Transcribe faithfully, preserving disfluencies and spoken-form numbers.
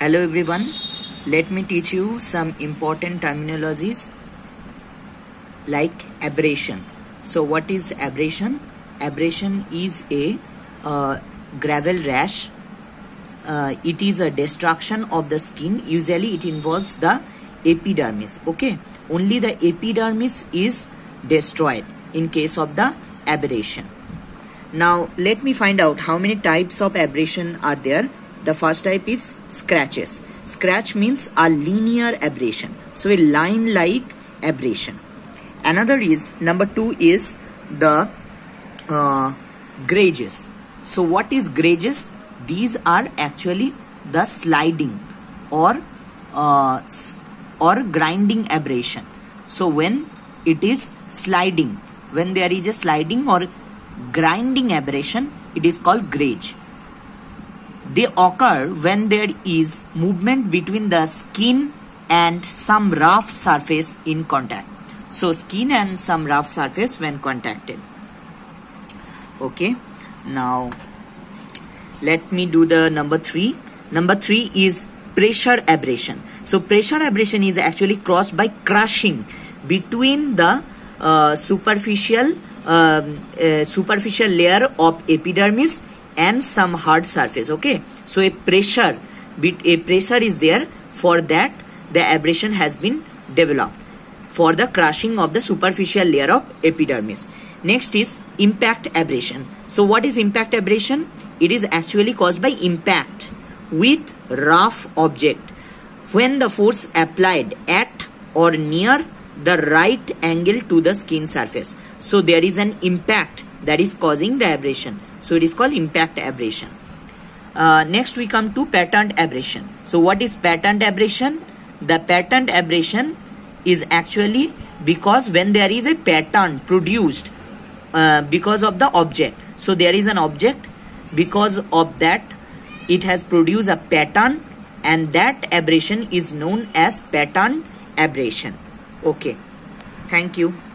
Hello everyone, let me teach you some important terminologies like abrasion. So what is abrasion? Abrasion is a uh, gravel rash. Uh, it is a destruction of the skin. Usually it involves the epidermis. Okay, only the epidermis is destroyed in case of the abrasion. Now let me find out how many types of abrasion are there. The first type is scratches. Scratch means a linear abrasion, so a line like abrasion. Another is, number two is the uh, gouges. So what is gouges? These are actually the sliding or uh, or grinding abrasion. So when it is sliding, when there is a sliding or grinding abrasion, it is called gouge. They occur when there is movement between the skin and some rough surface in contact. So skin and some rough surface when contacted. Okay, now let me do the number three. Number three is pressure abrasion. So pressure abrasion is actually caused by crushing between the uh, superficial um, uh, superficial layer of epidermis and some hard surface. Okay, so a pressure a pressure is there, for that the abrasion has been developed for the crushing of the superficial layer of epidermis. Next is impact abrasion. So what is impact abrasion? It is actually caused by impact with rough object when the force applied at or near the right angle to the skin surface. So there is an impact that is causing the abrasion. So it is called impact abrasion. Uh, next we come to patterned abrasion. So what is patterned abrasion? The patterned abrasion is actually because when there is a pattern produced uh, because of the object. So there is an object, because of that it has produced a pattern, and that abrasion is known as pattern abrasion. Okay, thank you.